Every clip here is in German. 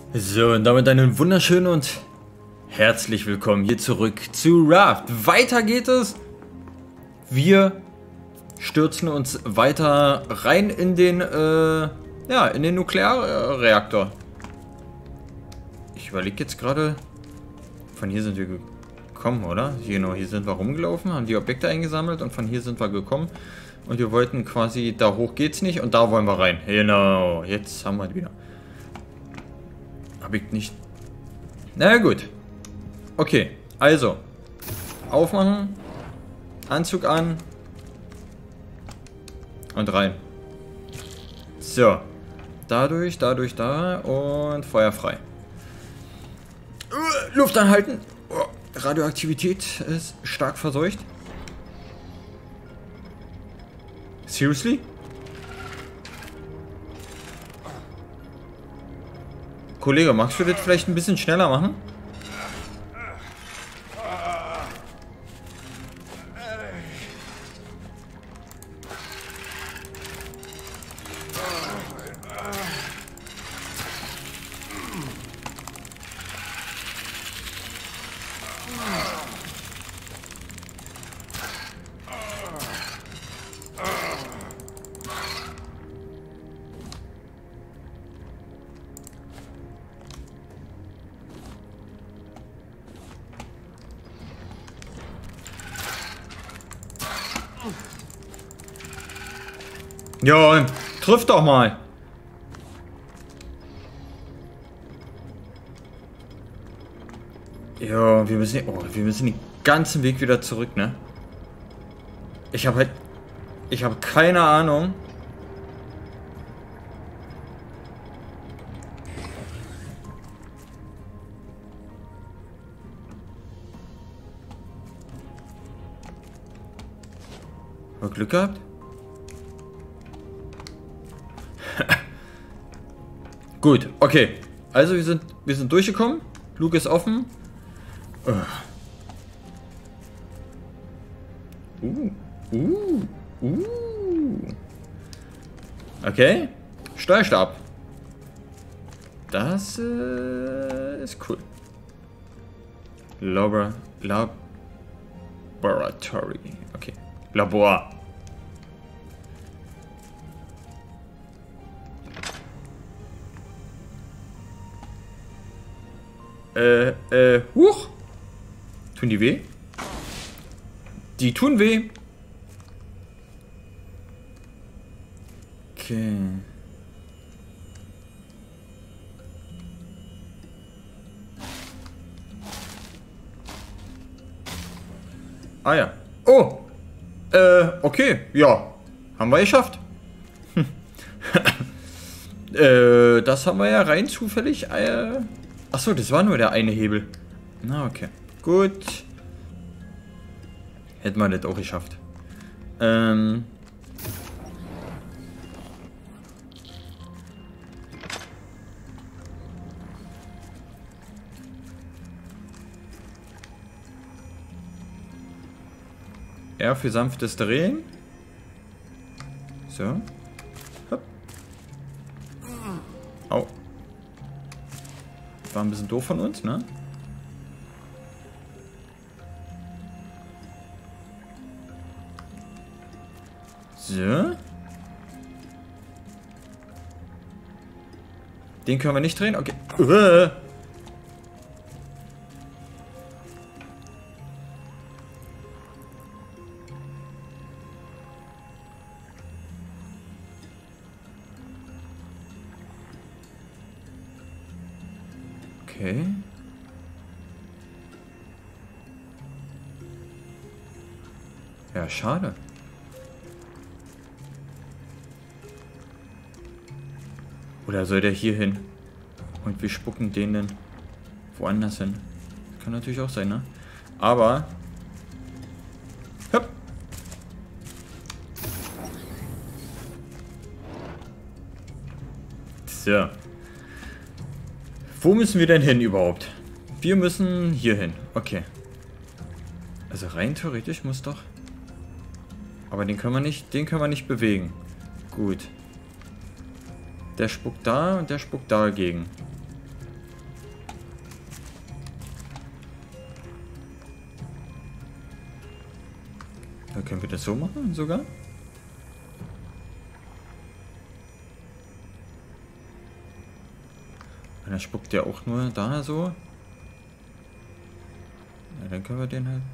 So, und damit einen wunderschönen und herzlich willkommen hier zurück zu Raft. Weiter geht es. Wir stürzen uns weiter rein in den, in den Nuklearreaktor. Ich überlege jetzt gerade, von hier sind wir gekommen, oder? Genau, hier sind wir rumgelaufen, haben die Objekte eingesammelt und von hier sind wir gekommen. Und wir wollten quasi, da hoch geht's nicht und da wollen wir rein. Genau, jetzt haben wir es wieder. Habe ich nicht. Na gut. Okay, also. Aufmachen. Anzug an. Und rein. So. Dadurch, da und Feuer frei. Luft anhalten. Oh, Radioaktivität ist stark verseucht. Seriously? Kollege, magst du das vielleicht ein bisschen schneller machen? Ja, triff doch mal. Ja, wir müssen den ganzen Weg wieder zurück, ne? Ich habe keine Ahnung. Haben wir Glück gehabt? Gut, okay. Also wir sind durchgekommen. Luke ist offen. Okay. Steuerstab. Das ist cool. Laboratory. Okay. Labor. Huch. Tun die weh? Die tun weh. Okay. Ah ja. Oh. Okay. Ja. Haben wir geschafft. Das haben wir ja rein zufällig. Achso, das war nur der eine Hebel. Na, okay. Gut. Hätten wir das auch geschafft. R für sanftes Drehen. So. Hopp. Au. War ein bisschen doof von uns, ne? So. Den können wir nicht drehen? Okay. Okay. Ja, schade. Oder soll der hier hin? Und wir spucken den dann woanders hin. Kann natürlich auch sein, ne? Aber... Hopp. So. Wo müssen wir denn hin überhaupt? Wir müssen hier hin. Okay. Also rein theoretisch muss doch... Aber den können wir nicht bewegen. Gut. Der spuckt da und der spuckt dagegen. Dann können wir das so machen sogar. Und dann spuckt der auch nur da so. Ja, dann können wir den halt.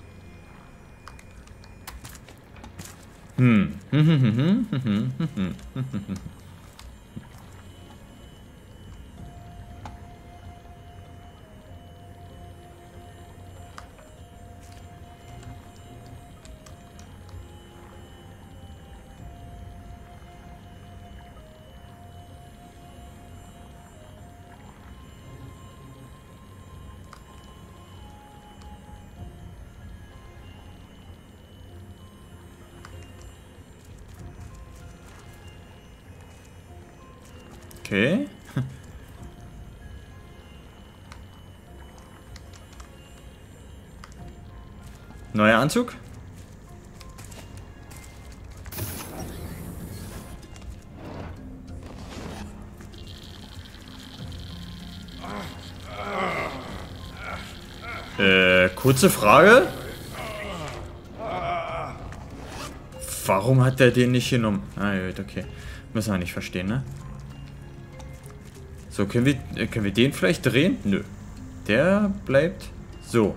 Okay. Neuer Anzug. Kurze Frage. Warum hat der den nicht genommen? Ah, gut, okay. Müssen wir nicht verstehen, ne? So, können wir den vielleicht drehen? Nö. Der bleibt so.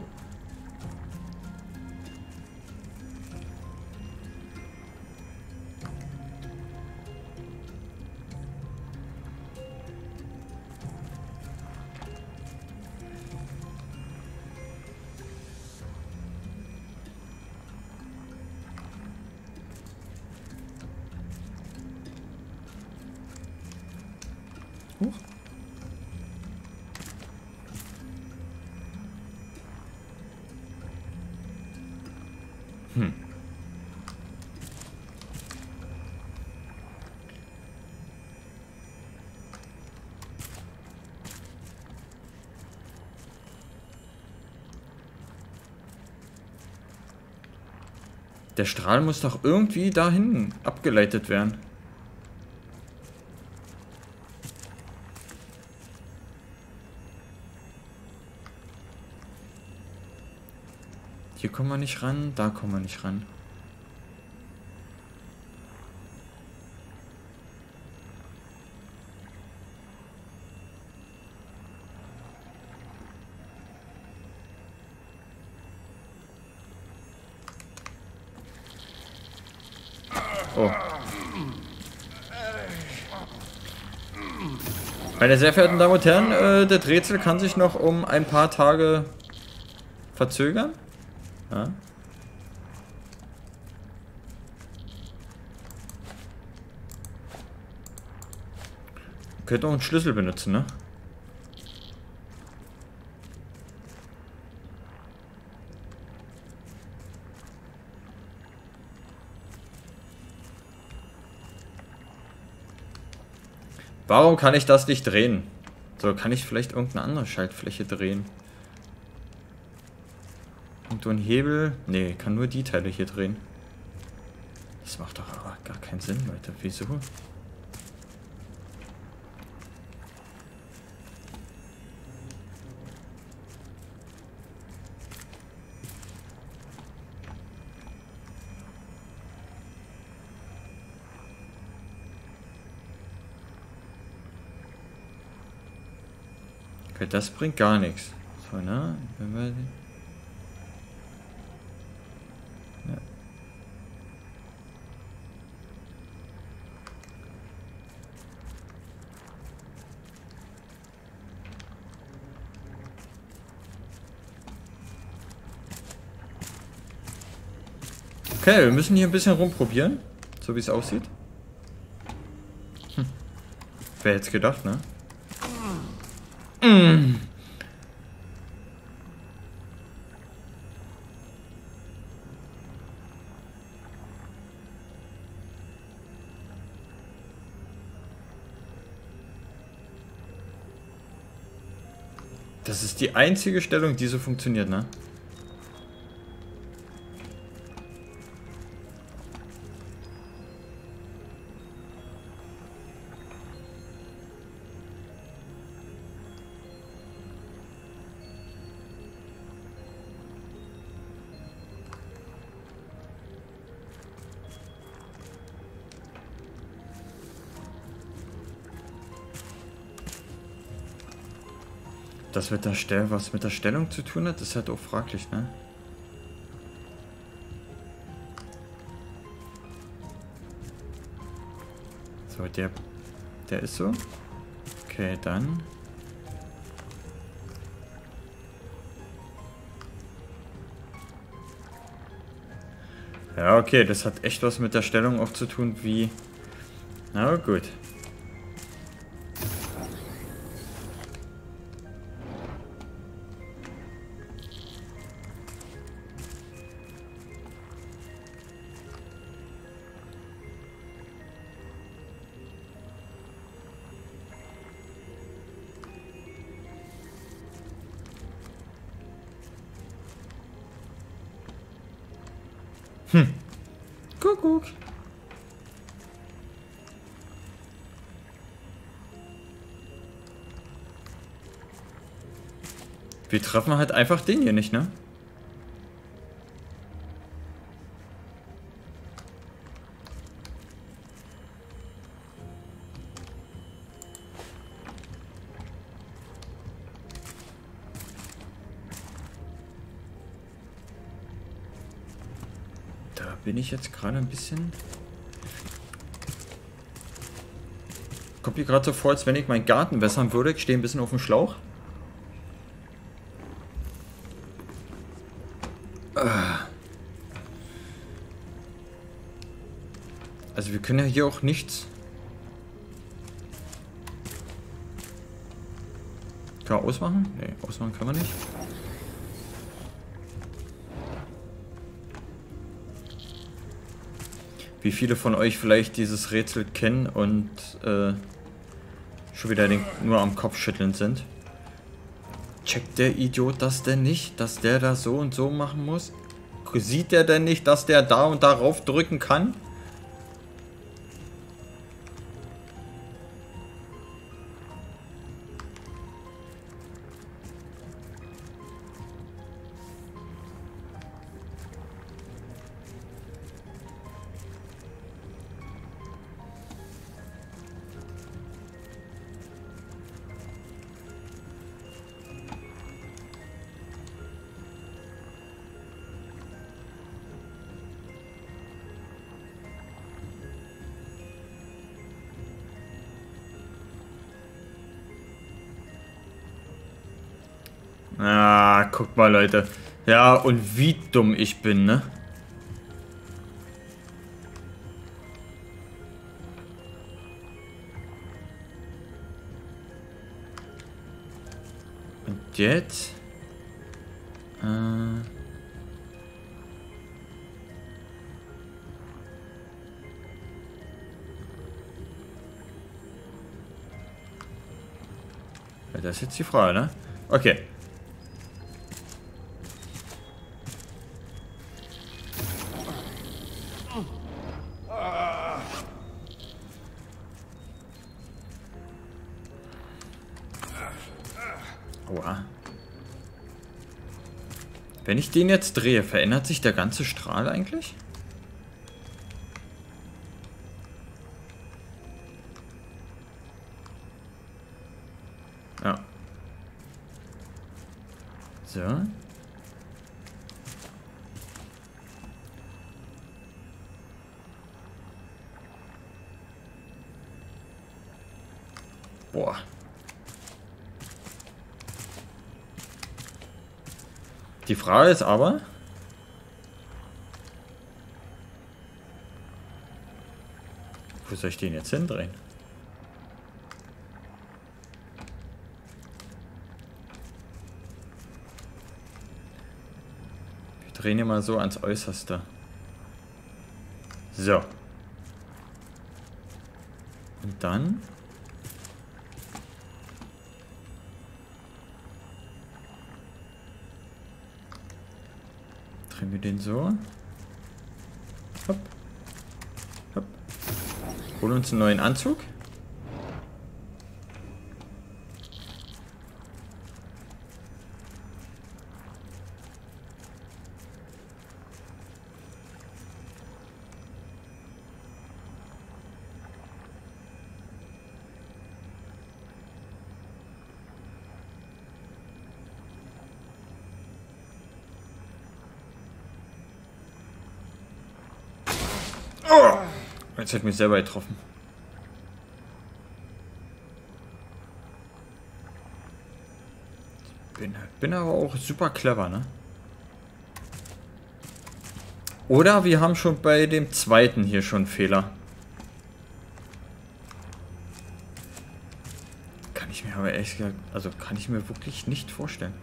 Huch. Der Strahl muss doch irgendwie dahin abgeleitet werden. Hier kommen wir nicht ran, da kommen wir nicht ran. Oh. Meine sehr verehrten Damen und Herren, das Rätsel kann sich noch um ein paar Tage verzögern. Ja. Könnte auch einen Schlüssel benutzen, ne? Warum kann ich das nicht drehen? So, kann ich vielleicht irgendeine andere Schaltfläche drehen? Und so ein Hebel? Nee, kann nur die Teile hier drehen. Das macht doch aber gar keinen Sinn, Leute. Wieso? Okay, das bringt gar nichts. So, ne? Wenn wir... Ja. Okay, wir müssen hier ein bisschen rumprobieren. So wie es aussieht. Wer hätte es gedacht, ne? Das ist die einzige Stellung, die so funktioniert, ne? Das mit der was mit der Stellung zu tun hat, ist halt auch fraglich, ne? So, der ist so. Okay, dann. Ja, okay, das hat echt was mit der Stellung auch zu tun, wie... Na gut. Kuckuck. Wir treffen halt einfach den hier nicht, ne? Da bin ich jetzt gerade ein bisschen... Kommt mir gerade so vor, als wenn ich meinen Garten wässern würde. Ich stehe ein bisschen auf dem Schlauch. Also wir können ja hier auch nichts... Kann man ausmachen? Nee, ausmachen kann man nicht. Wie viele von euch vielleicht dieses Rätsel kennen und schon wieder nur am Kopf schütteln sind. Checkt der Idiot das denn nicht, dass der da so und so machen muss? Sieht der denn nicht, dass der da und darauf drücken kann? Ah, guckt mal, Leute. Ja, und wie dumm ich bin, ne? Und jetzt? Ja, das ist jetzt die Frage, ne? Okay. Oha. Wenn ich den jetzt drehe, verändert sich der ganze Strahl eigentlich? Ja. So. Boah. Die Frage ist aber, wo soll ich den jetzt hindrehen? Wir drehen ihn mal so ans Äußerste. So. Und dann... drehen wir den so. Hopp. Hopp. Holen uns einen neuen Anzug. Oh, jetzt hat mich selber getroffen. Bin aber auch super clever, ne? Oder wir haben schon bei dem zweiten hier schon Fehler. Kann ich mir aber ehrlich gesagt, also kann ich mir wirklich nicht vorstellen.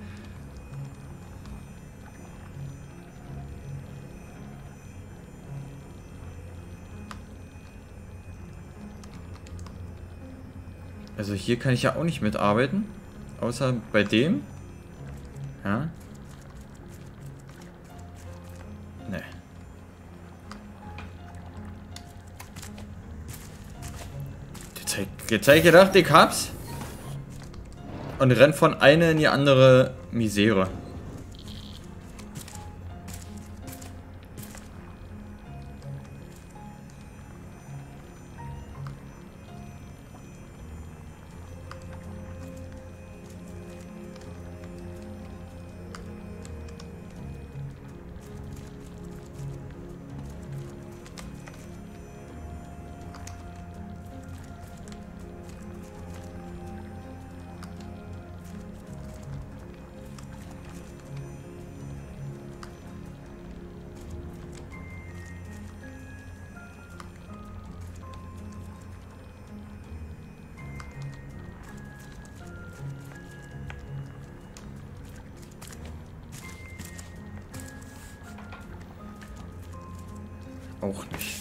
Also hier kann ich ja auch nicht mitarbeiten. Außer bei dem. Ja. Nee. Jetzt hab ich gedacht, ich hab's. Und renn von einer in die andere Misere. Auch nicht.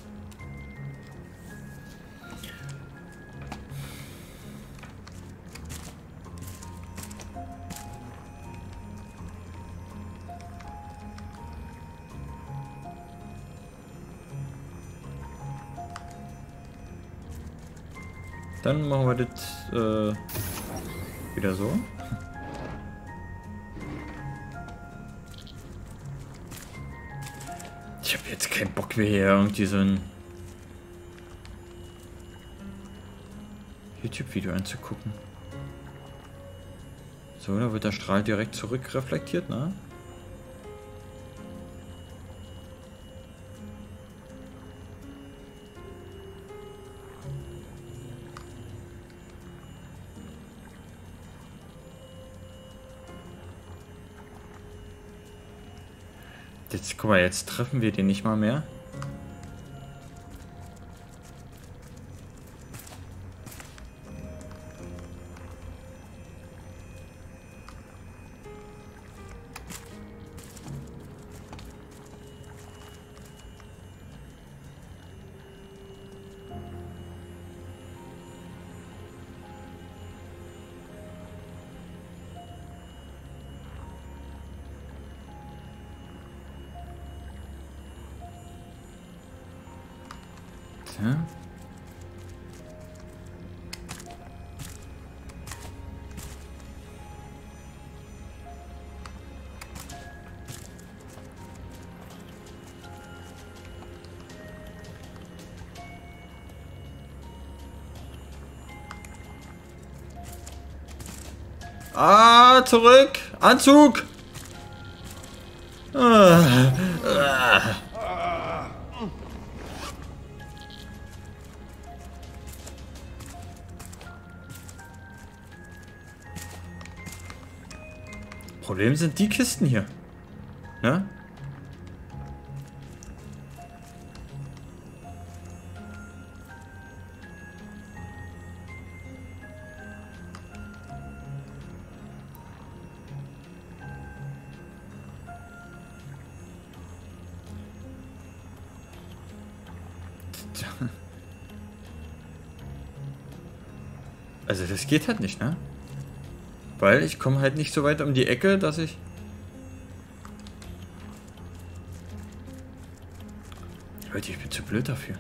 Dann machen wir das wieder so. Ich habe jetzt keinen Bock mehr hier irgendwie so ein YouTube-Video anzugucken. So, da wird der Strahl direkt zurückreflektiert, ne? Jetzt, guck mal, jetzt treffen wir den nicht mal mehr. Ja. Ah, zurück! Anzug! Problem sind die Kisten hier. Ne? Also das geht halt nicht, ne? Weil ich komme halt nicht so weit um die Ecke, dass ich... Leute, ich bin zu blöd dafür.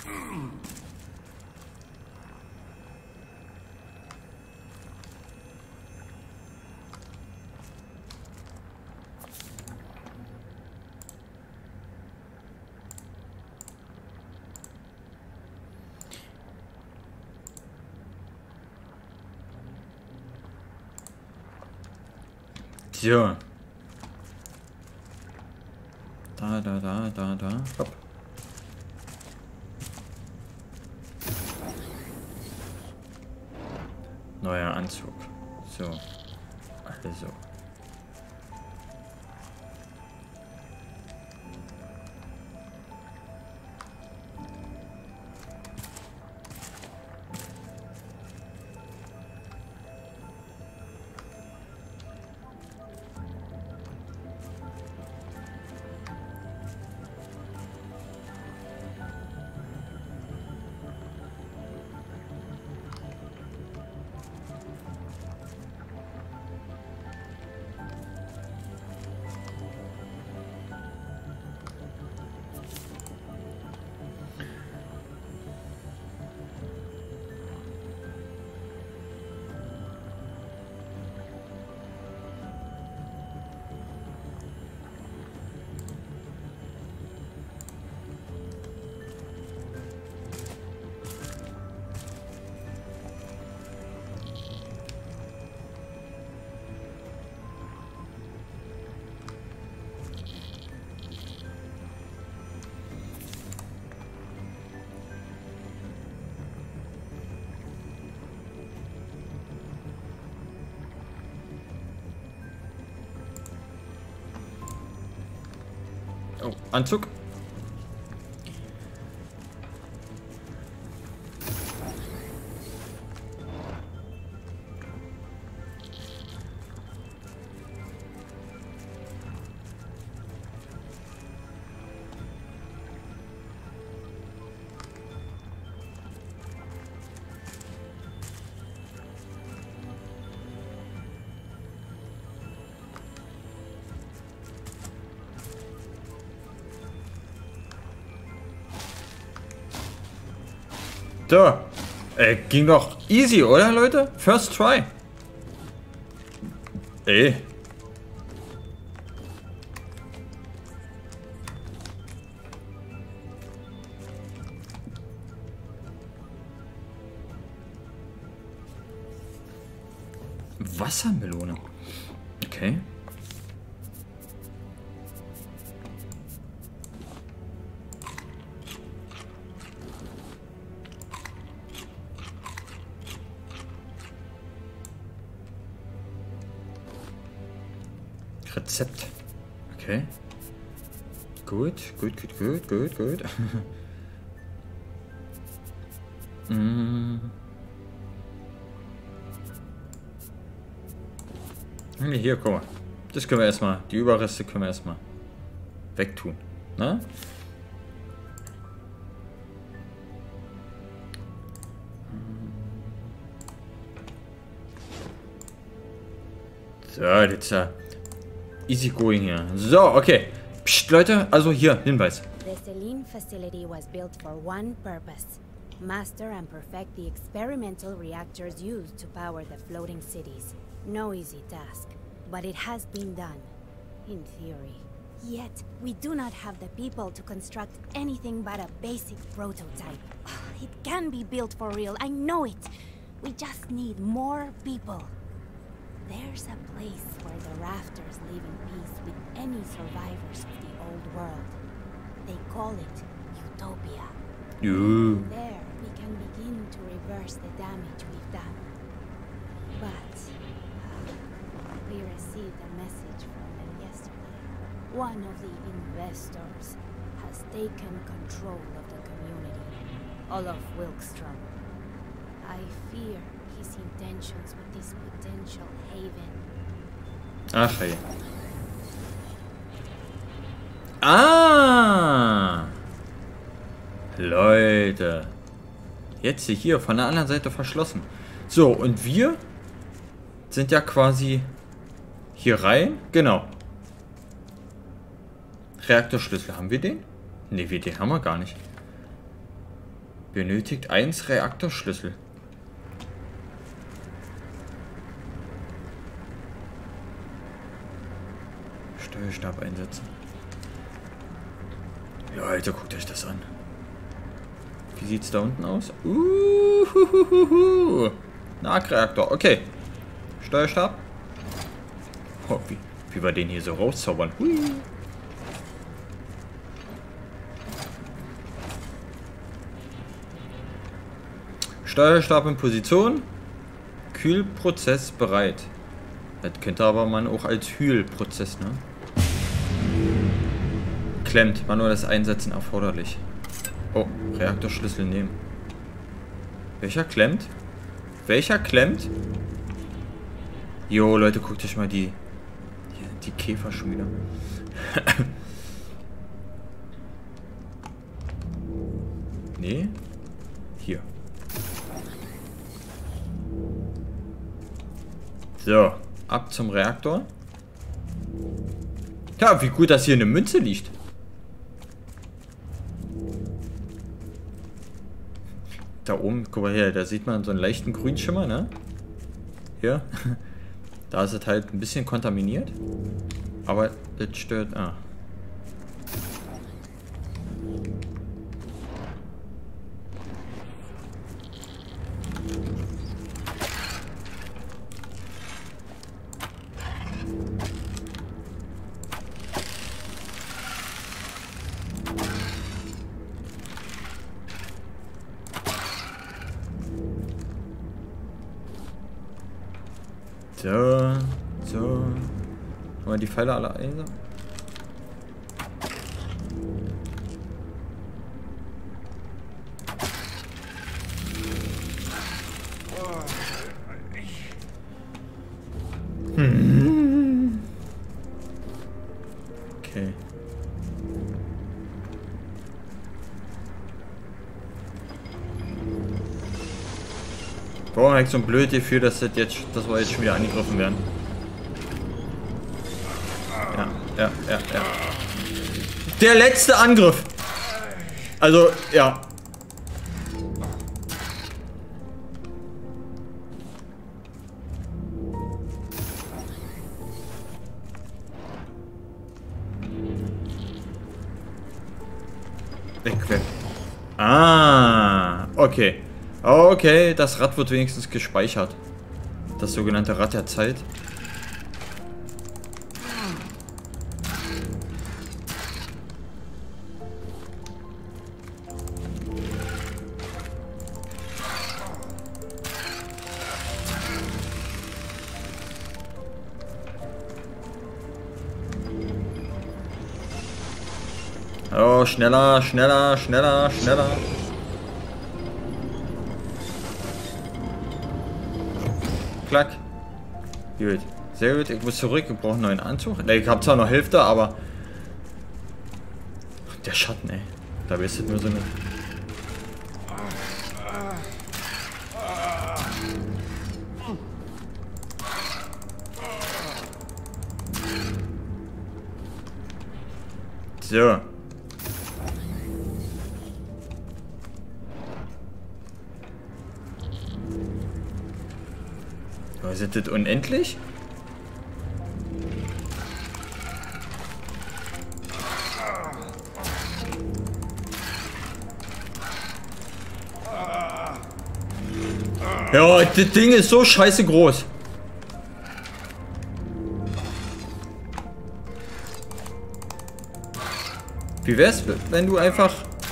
So. Da. Hopp. Neuer Anzug. So. Also. Oh, Anzug. So. Ging doch easy, oder, Leute? First try. Ey. Wassermelone. Okay. Rezept. Okay. Gut. Hier, guck mal. Das können wir erstmal, die Überreste können wir erstmal wegtun. Na? So, jetzt easy going hier. So, okay. Psst, Leute, also hier, Hinweis. The Selene facility was built for one purpose. Master and perfect the experimental reactors used to power the floating cities. No easy task, but it has been done. In theory. Yet, we do not have the people to construct anything but a basic prototype. It can be built for real, I know it. We just need more people. There's a place where the Rafters live in peace with any survivors of the old world. They call it Utopia. There, we can begin to reverse the damage we've done. But we received a message from them yesterday. One of the investors has taken control of the community. Olaf Wilkstrom. I fear his intentions with this potential haven. Ach, hey. Ah! Leute. Jetzt hier von der anderen Seite verschlossen. So, und wir sind ja quasi hier rein. Genau. Reaktorschlüssel. Haben wir den? Ne, den haben wir gar nicht. Benötigt 1 Reaktorschlüssel. Steuerstab einsetzen. Ja, Alter, guckt euch das an. Wie sieht's da unten aus? Nahreaktor, okay. Steuerstab. Oh, wie wir den hier so rauszaubern. Hui. Steuerstab in Position. Kühlprozess bereit. Das könnte aber man auch als Hühlprozess, ne? Klemmt. Manuelles Einsetzen erforderlich. Oh, Reaktorschlüssel nehmen. Welcher klemmt? Welcher klemmt? Jo, Leute, guckt euch mal die Käfer schon wieder. Nee. Hier. So, ab zum Reaktor. Ja, wie gut, dass hier eine Münze liegt. Da oben, guck mal her, da sieht man so einen leichten Grünschimmer, ne? Hier. Da ist es halt ein bisschen kontaminiert. Aber das stört. Ah. So, so. Wollen wir die Pfeile alle einsammeln? Okay. Warum habe ich so ein blödes Gefühl, dass wir jetzt schon wieder angegriffen werden? Ja. Der letzte Angriff! Also, ja. Ah, okay. Okay, das Rad wird wenigstens gespeichert. Das sogenannte Rad der Zeit. Oh, schneller, schneller, schneller, schneller. Klack. Gut. Sehr gut. Ich muss zurück. Ich brauche einen neuen Anzug. Ne, ich habe zwar noch Hälfte, aber... Der Schatten, ey. Da ist es nur so eine... So. Sind das unendlich? Ja, das Ding ist so scheiße groß. Wie wär's, wenn du einfach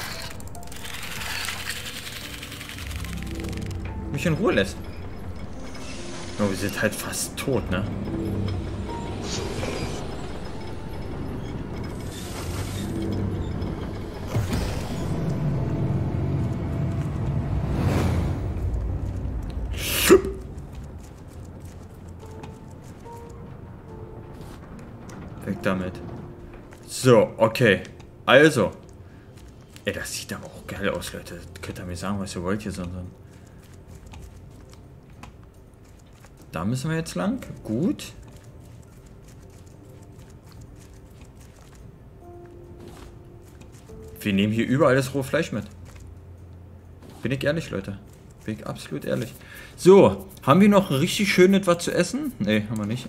mich in Ruhe lässt? Oh, wir sind halt fast tot, ne? Weg damit. So, okay. Also. Ey, das sieht aber auch geil aus, Leute. Könnt ihr mir sagen, was ihr wollt hier, sondern... Da müssen wir jetzt lang. Gut. Wir nehmen hier überall das rohe Fleisch mit. Bin ich ehrlich, Leute. Bin ich absolut ehrlich. So, haben wir noch richtig schön etwas zu essen? Ne, haben wir nicht.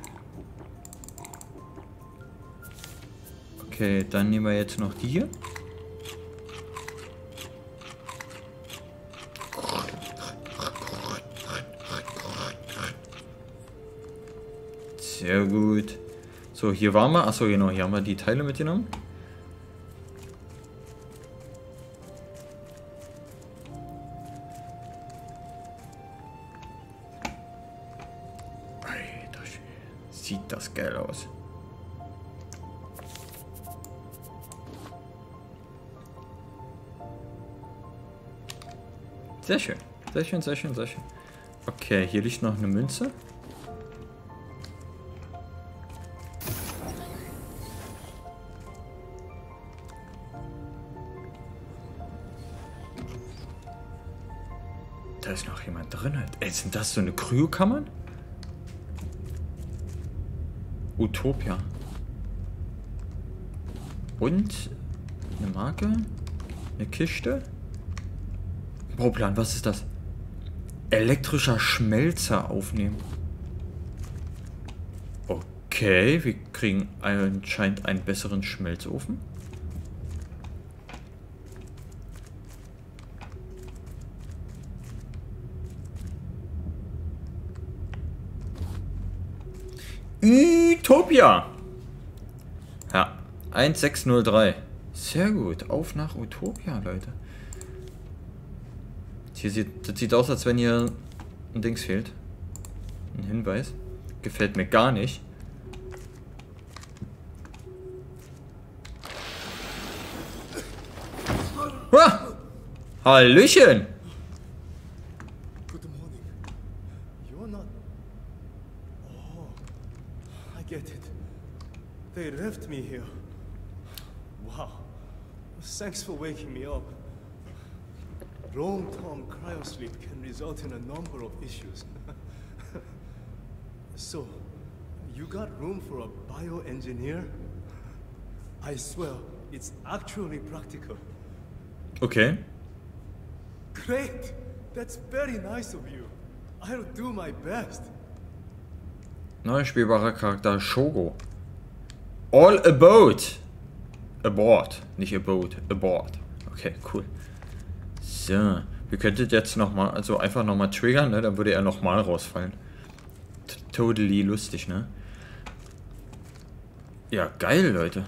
Okay, dann nehmen wir jetzt noch die hier. Sehr gut. So, hier waren wir. Achso, genau, hier haben wir die Teile mitgenommen. Alter, sieht das geil aus. Sehr schön. Sehr schön, sehr schön, sehr schön. Okay, hier liegt noch eine Münze. Da ist noch jemand drin. Ey, sind das so eine Kryokammern? Utopia. Und eine Marke? Eine Kiste? Bauplan, was ist das? Elektrischer Schmelzer aufnehmen. Okay, wir kriegen anscheinend einen besseren Schmelzofen. Utopia! Ja, 1603. Sehr gut. Auf nach Utopia, Leute. Das sieht aus, als wenn hier ein Dings fehlt. Ein Hinweis. Gefällt mir gar nicht. Ah! Hallöchen! Good morning. You're not... Oh, I get it. They left me here. Wow. Thanks for waking me up. Long-term cryosleep can result in a number of issues. So, you got room for a bioengineer? I swear, it's actually practical. Okay. Great! That's very nice of you. I'll do my best. Neuer spielbarer Charakter Shogo. All aboard. Aboard. Nicht aboard. Aboard. Okay, cool. So. Wir könnten jetzt nochmal, also einfach nochmal triggern, ne? Dann würde er nochmal rausfallen. Totally lustig, ne? Ja, geil, Leute.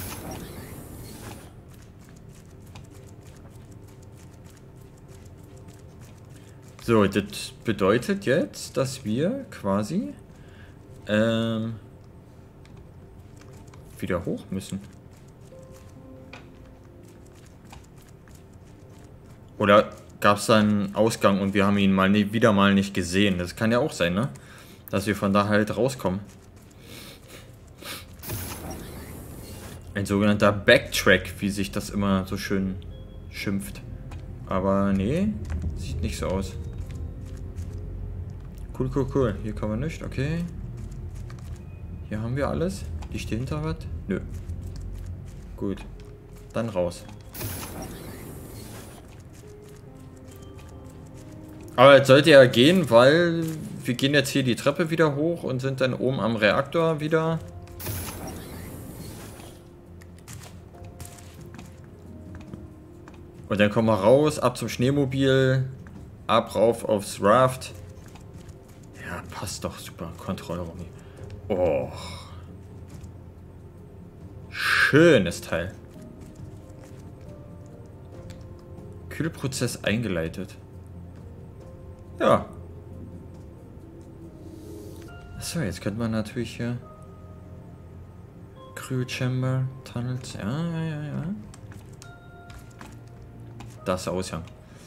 So, das bedeutet jetzt, dass wir quasi wieder hoch müssen. Oder gab es da einen Ausgang und wir haben ihn mal wieder mal nicht gesehen? Das kann ja auch sein, ne? Dass wir von da halt rauskommen. Ein sogenannter Backtrack, wie sich das immer so schön schimpft. Aber nee, sieht nicht so aus. Cool, cool, cool. Hier kann man nicht, okay. Hier haben wir alles. Liegt hier hinter was? Nö. Gut. Dann raus. Aber jetzt sollte ja gehen, weil wir gehen jetzt hier die Treppe wieder hoch und sind dann oben am Reaktor wieder. Und dann kommen wir raus, ab zum Schneemobil, ab rauf aufs Raft. Ja, passt doch super. Kontrollraum. Oh. Schönes Teil. Kühlprozess eingeleitet. Ja. Achso, jetzt könnte man natürlich hier Crew Chamber, Tunnels, ja. Das Aushang.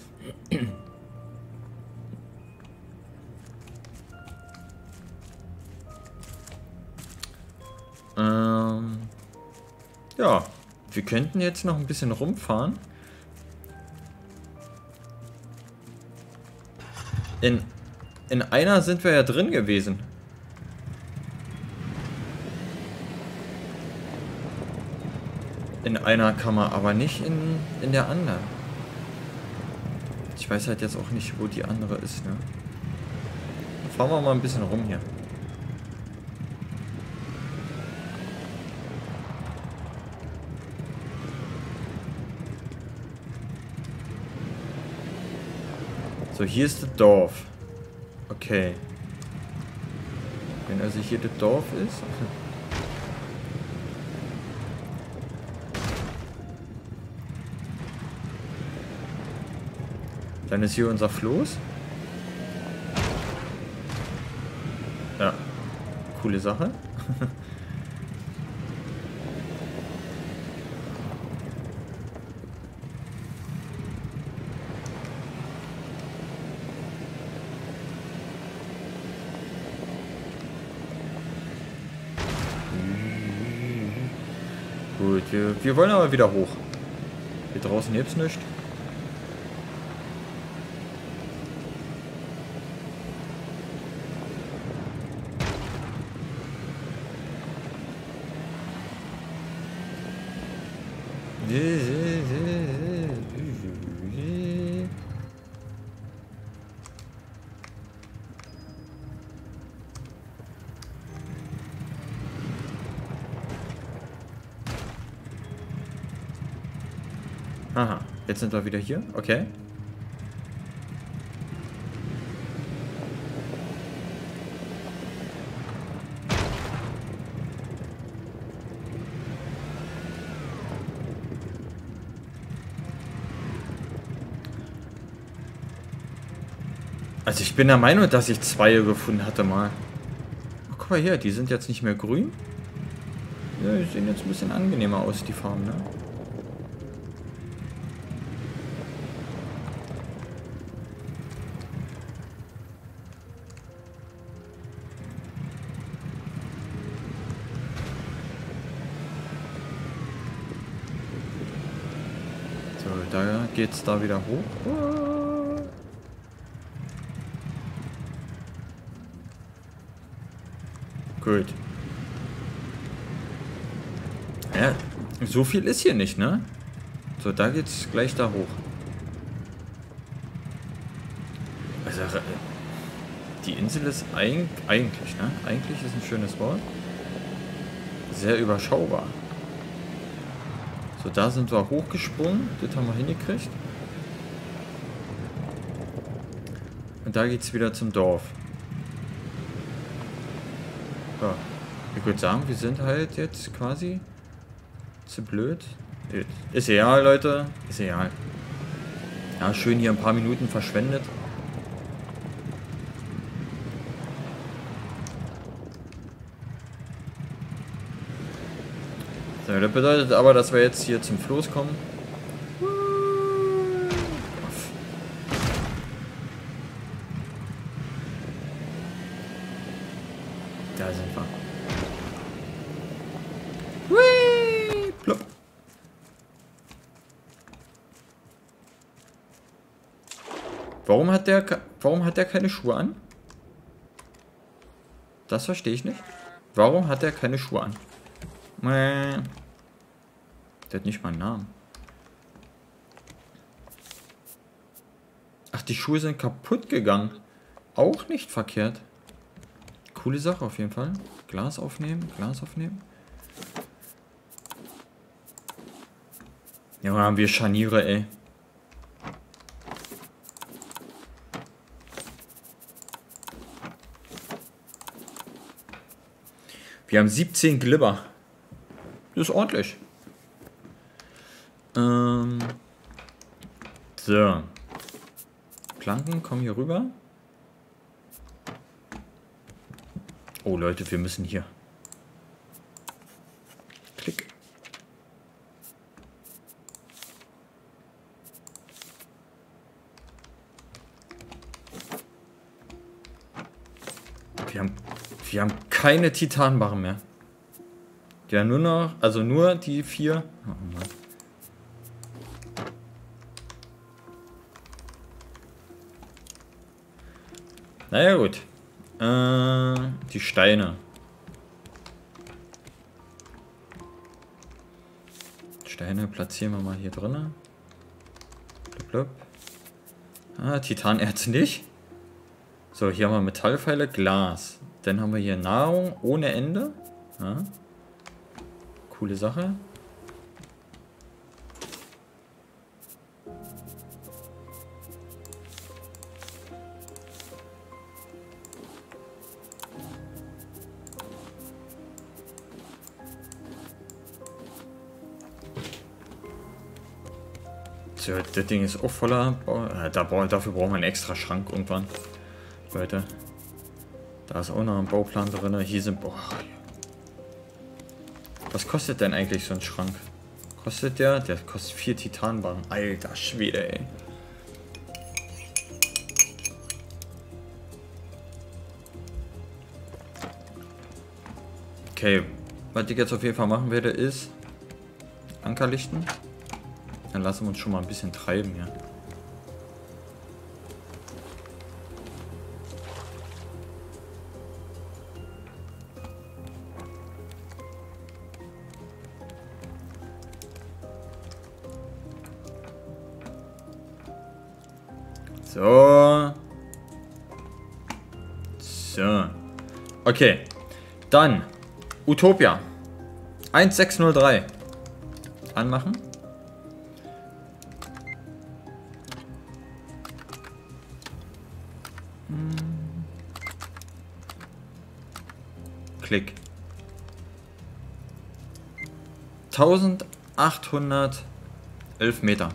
Ja, wir könnten jetzt noch ein bisschen rumfahren. In einer sind wir ja drin gewesen. In einer Kammer, aber nicht in der anderen. Ich weiß halt jetzt auch nicht, wo die andere ist, ne? Fahren wir mal ein bisschen rum hier. So, hier ist das Dorf. Okay. Wenn also hier das Dorf ist. Dann ist hier unser Floß. Ja. Coole Sache. Gut, wir wollen aber wieder hoch. Hier draußen gibt's nichts. Aha, jetzt sind wir wieder hier. Okay. Also ich bin der Meinung, dass ich zwei gefunden hatte mal. Oh, guck mal hier, die sind jetzt nicht mehr grün. Ja, die sehen jetzt ein bisschen angenehmer aus, die Farben, ne? So, da geht's da wieder hoch. Gut. Ja, so viel ist hier nicht, ne? So, da geht's gleich da hoch. Also, die Insel ist eigentlich, ne? Eigentlich ist ein schönes Wort. Sehr überschaubar. So, da sind wir hochgesprungen. Das haben wir hingekriegt. Und da geht's wieder zum Dorf. So. Ich würde sagen, wir sind halt jetzt quasi zu blöd. Ist egal, Leute. Ist egal. Ja, schön hier ein paar Minuten verschwendet. So, das bedeutet aber, dass wir jetzt hier zum Floß kommen. Da sind wir. Hui, plopp. Warum hat der keine Schuhe an? Das verstehe ich nicht. Warum hat der keine Schuhe an? Der hat nicht mal einen Namen. Ach, die Schuhe sind kaputt gegangen. Auch nicht verkehrt. Coole Sache auf jeden Fall. Glas aufnehmen, Glas aufnehmen. Ja, haben wir Scharniere, ey. Wir haben 17 Glibber. Das ist ordentlich. So. Planken kommen hier rüber. Oh Leute, wir müssen hier. Klick. Wir haben keine Titanbarren mehr. Ja, nur noch, also nur die 4. Oh Mann. Naja, gut. Die Steine. Steine platzieren wir mal hier drin. Blub, blub. Ah, Titanerz nicht. So, hier haben wir Metallpfeile, Glas. Dann haben wir hier Nahrung ohne Ende. Ja. Coole Sache. So, das Ding ist auch voller. Dafür brauchen wir einen extra Schrank irgendwann. Leute. Da ist auch noch ein Bauplan drin. Hier sind. Boah. Was kostet denn eigentlich so ein Schrank? Kostet der? Der kostet 4 Titanbarren. Alter Schwede, ey. Okay. Was ich jetzt auf jeden Fall machen werde, ist Anker lichten. Dann lassen wir uns schon mal ein bisschen treiben hier. So. So. Okay. Dann Utopia 1603 anmachen. Klick. 1811 Meter.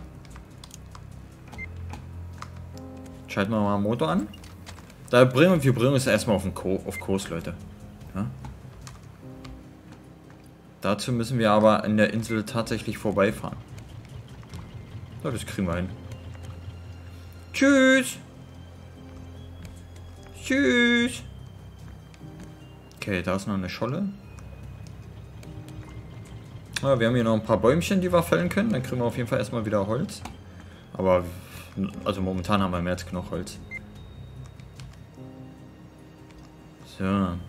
Schalten wir mal den Motor an. Wir bringen uns erstmal auf Kurs, Leute. Ja? Dazu müssen wir aber an der Insel tatsächlich vorbeifahren. So, das kriegen wir hin. Tschüss. Tschüss. Okay, da ist noch eine Scholle. Ja, wir haben hier noch ein paar Bäumchen, die wir fällen können. Dann kriegen wir auf jeden Fall erstmal wieder Holz. Aber, also momentan haben wir mehr als genug Holz. So.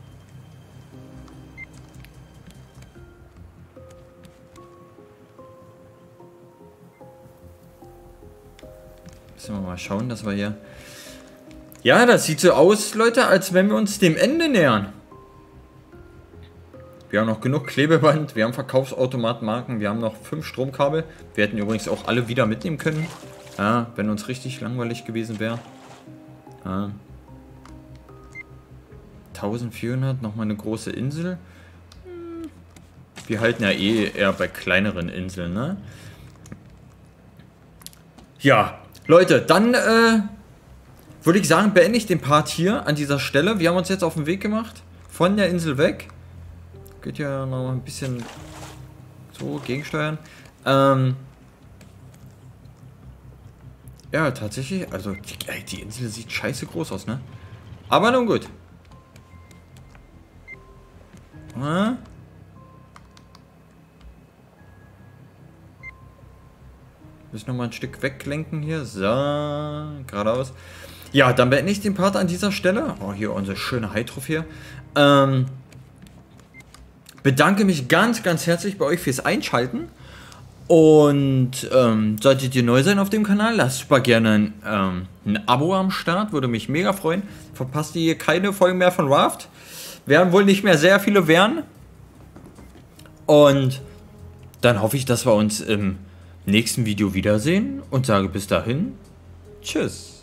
Müssen wir mal schauen, dass wir hier... Ja, das sieht so aus, Leute, als wenn wir uns dem Ende nähern. Wir haben noch genug Klebeband, wir haben Verkaufsautomatmarken, wir haben noch 5 Stromkabel. Wir hätten übrigens auch alle wieder mitnehmen können, ja, wenn uns richtig langweilig gewesen wäre. Ja. 1400, nochmal eine große Insel. Wir halten ja eh eher bei kleineren Inseln, ne? Ja, Leute, dann würde ich sagen, beende ich den Part hier an dieser Stelle. Wir haben uns jetzt auf den Weg gemacht, von der Insel weg. Geht ja noch ein bisschen so gegensteuern. Ja, tatsächlich, also die Insel sieht scheiße groß aus, ne? Aber nun gut. Müssen noch mal ein Stück weglenken hier. So, geradeaus. Ja, dann beende ich den Part an dieser Stelle. Oh, hier unsere schöne High-Trophäe. Bedanke mich ganz, ganz herzlich bei euch fürs Einschalten. Und solltet ihr neu sein auf dem Kanal, lasst super gerne ein Abo am Start. Würde mich mega freuen. Verpasst ihr hier keine Folgen mehr von Raft. Werden wohl nicht mehr sehr viele werden. Und dann hoffe ich, dass wir uns im nächsten Video wiedersehen. Und sage bis dahin, tschüss.